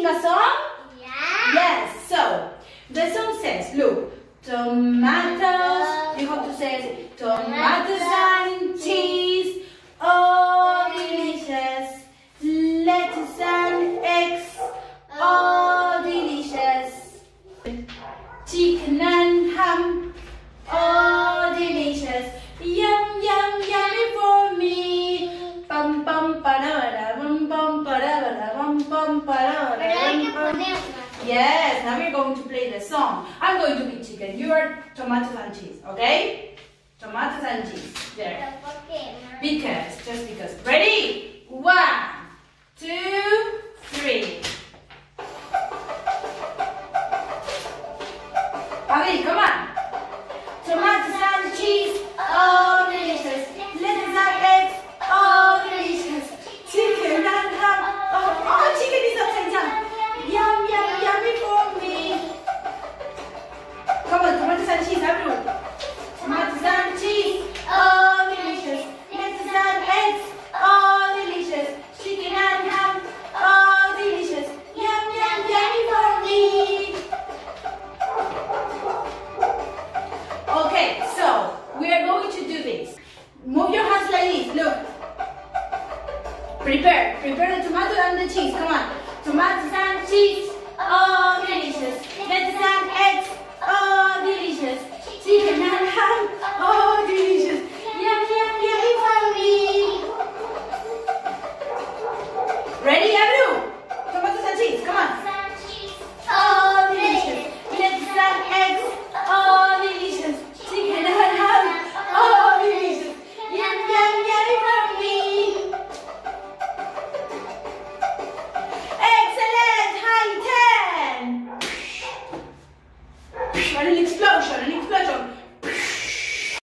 a song? Yeah. Yes. So the song says, look, tomatoes. You have to say tomatoes and cheese. Oh, delicious. Lettuce and eggs. Oh, delicious. Chicken and ham. Oh, delicious. Yum, yum, yummy for me. Pam, pam, parada, bum, bum, parada, bum, bum, parada. Yes, now we're going to play the song. I'm going to be chicken. You are tomatoes and cheese, okay? Tomatoes and cheese. There. Because, just because. Ready? 1, 2, 3. Okay, come on. Tomatoes and cheese, oh delicious. Lettuce and eggs, oh delicious. Chicken and ham, oh chicken is upside down. Yum, yum, yummy for me. Come on, tomatoes and cheese, everyone. Tomatoes and cheese, oh delicious. Lettuce and eggs, oh delicious. Chicken and ham, oh delicious. Yum, yum, yummy for me. Okay, so we are going to do this. Move your hands like this. Look. Prepare the tomato and the cheese. Come on. Tomatoes and cheese. Oh, delicious. Lettuce and eggs. Oh, delicious. Chicken and ham. Oh, delicious. Yum, yum, yummy for me. Ready, Abru? Tomatoes and cheese. Come on. Oh, delicious. Lettuce and eggs. Oh, delicious. Chicken and ham. Oh, delicious. Yum, yum, yummy for me. Excellent. High 10. And an explosion.